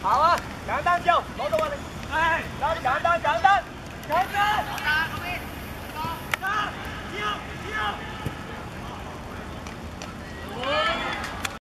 好啊，簡單之後攞到啊你。係，簡單。